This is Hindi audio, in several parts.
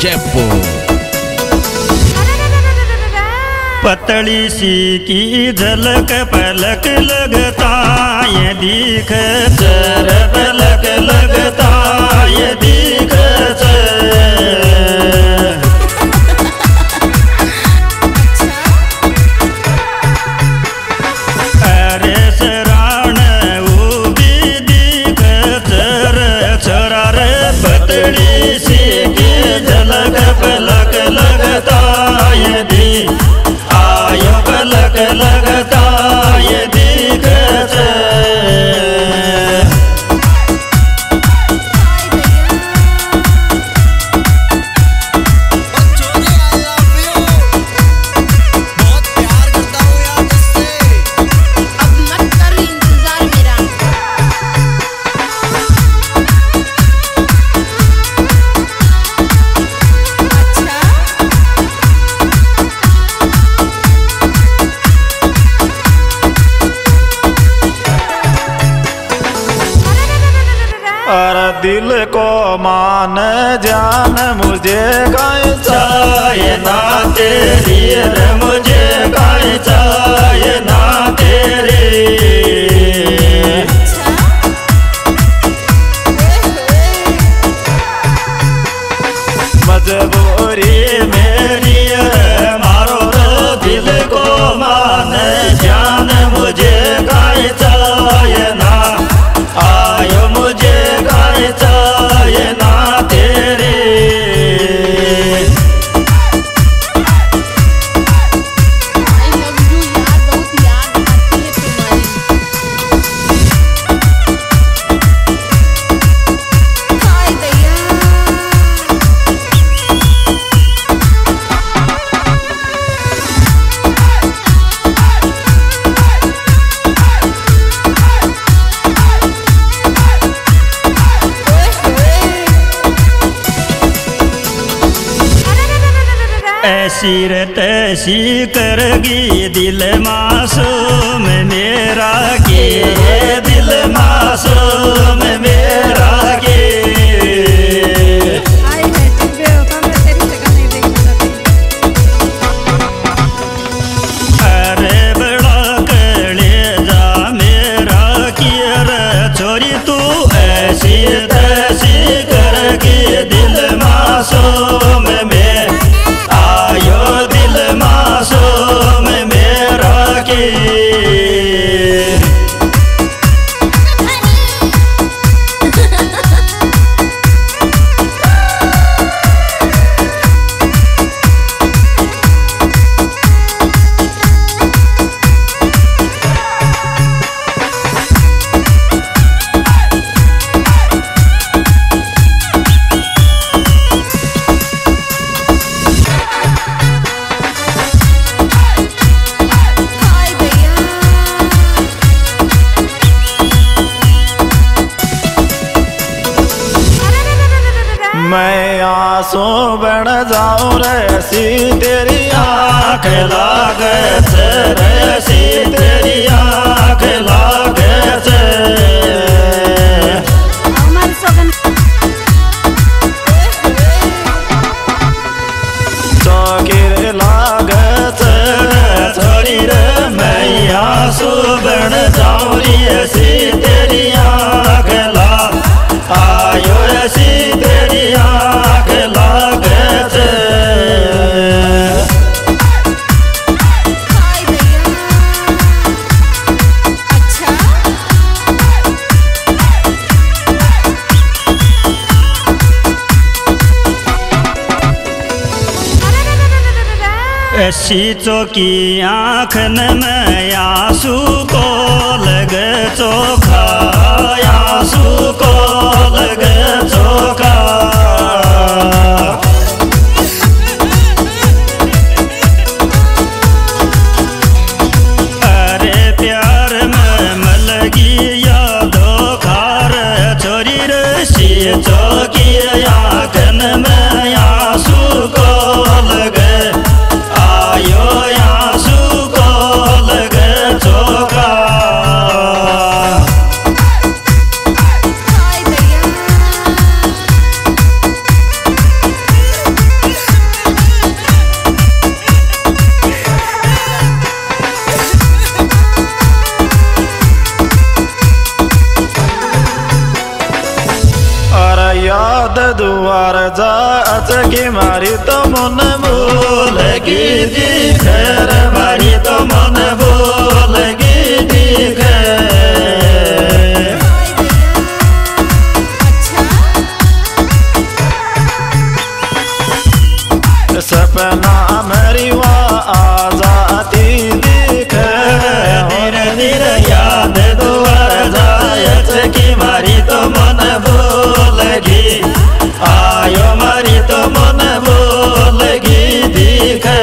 जयपुर। पतली सी की झलक पलक लगता ये दिख चर पलक लगता ये दिख अरे सराण वो भी दिख चर चरा रे पतली सी की झलक पलक लगता ये दिख आयो पलक लगता ये दिख और दिल को मान जान मुझे गाय चाहे ना तेरी रे मुझे गाय चाहे ना तेरी मजबूरी मेरी मारो दिल को मान जान मुझे गाय चाहे ना आयो मुझे गाय चाहे ना तेरे ऐसी रे तैसी करगी दिल मासूम मेरा के दिल मासूम मेरा के अरे बड़ा कलेजा मेरा किया रे छोरी तू ऐसी तैसी करगी दिल मासूम में आयो दिल मासूम मेरा के मैं आंसू बन जाऊं रैसी तेरी आँख लागे से रैसी तेरी आँख लागे से चौकीर लागे से छोड़ी रे मैं आंसू बन जाऊं ऐसी तेरी आँख ला आयो ऐसी तेरी आँख लागे से ऐसी चौकी आँखन में आंसू को लगे चोखा आंसू को लगे चोखा अरे प्यार में मलगी यादों खार छोरी रसी चौकी आँखन में आंसू को लगे आयो आंसू को लगे चोखा द्वार जा अचकी मारी तो मन बोलगी दिखे रे मारी तो मन बोलगी दिखे। सपना मेरी आ जाती दिखे धीरे धीरे याद द्वार जाए की मारी तो मन बोलगी आयो मारी तो मन बोलगी दिखे।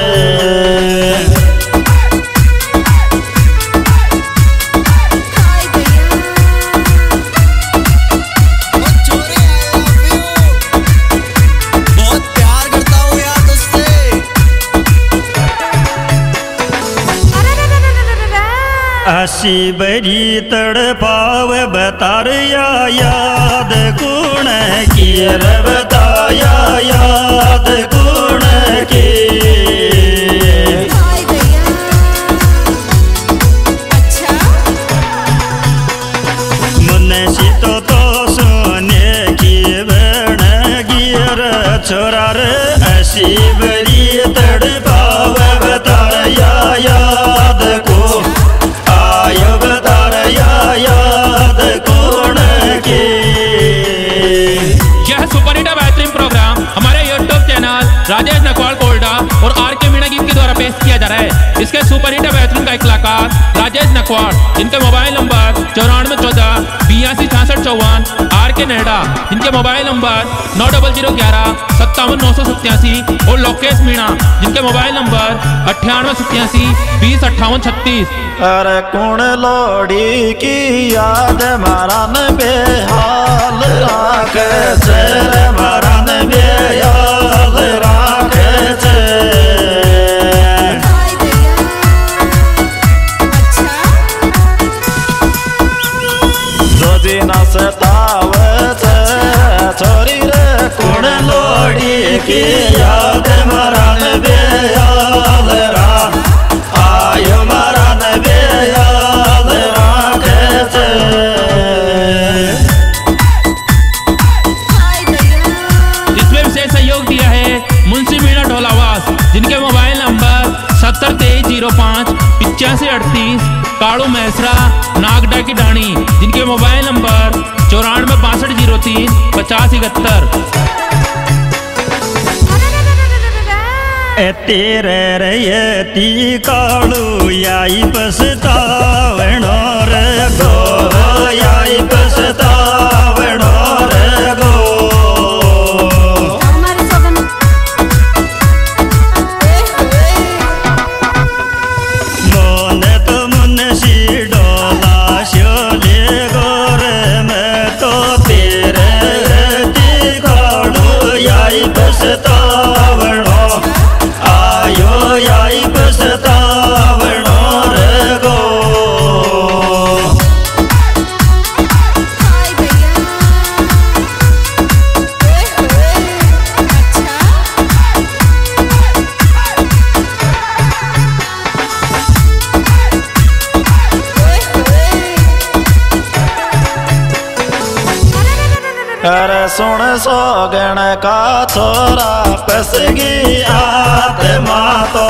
हसी बरी तड़पाव बताया याद गुण की रे बताया याद गुण की। मुन्सी तो सोने की बन गिर छोरा रे हसी बरी तड़पाव बताया याद को याद कौन के। यह सुपरहिट बेहतरीन प्रोग्राम हमारे यूट्यूब चैनल राजेश नकवाल कोल्डा और आर के मीणा गीत के द्वारा पेश किया जा रहा है। इसके सुपरहिट बेहतरीन गायक कलाकार राजेश नकवाल, जिनके मोबाइल नंबर 9414 82 66 54, आर के नेहड़ा, जिनके मोबाइल नंबर 90011 57 और लोकेश मीणा, जिनके मोबाइल नंबर 9887 20 58 36। अरे कौन लोड़ी की याद मारन बेहाल राखे छे मारन बेहाल राखे छे। जोजी न सतावे छे छोरी रे कौन लोड़ी की याद मारन बेहाल रा आयो मारन बेहाल राखे छे। इसमें विशेष सहयोग दिया है मुंशी मीणा ढोलावास, जिनके मोबाइल नंबर 702305 8538, काड़ू मैसरा नागडा की डाणी, जिनके मोबाइल नंबर 94 6503 50 71। तेरे रयती कालू याई पछतावणो रे गो याई पछतावणो रे गो। मोन तो मुन्सी डोला शोले गोर मैं तो तेरे रयती कालू याई पछतावणो आयो याई पछतावणो रे गो। अरे सुन सोगण का छोरा पसगी आत्मा तो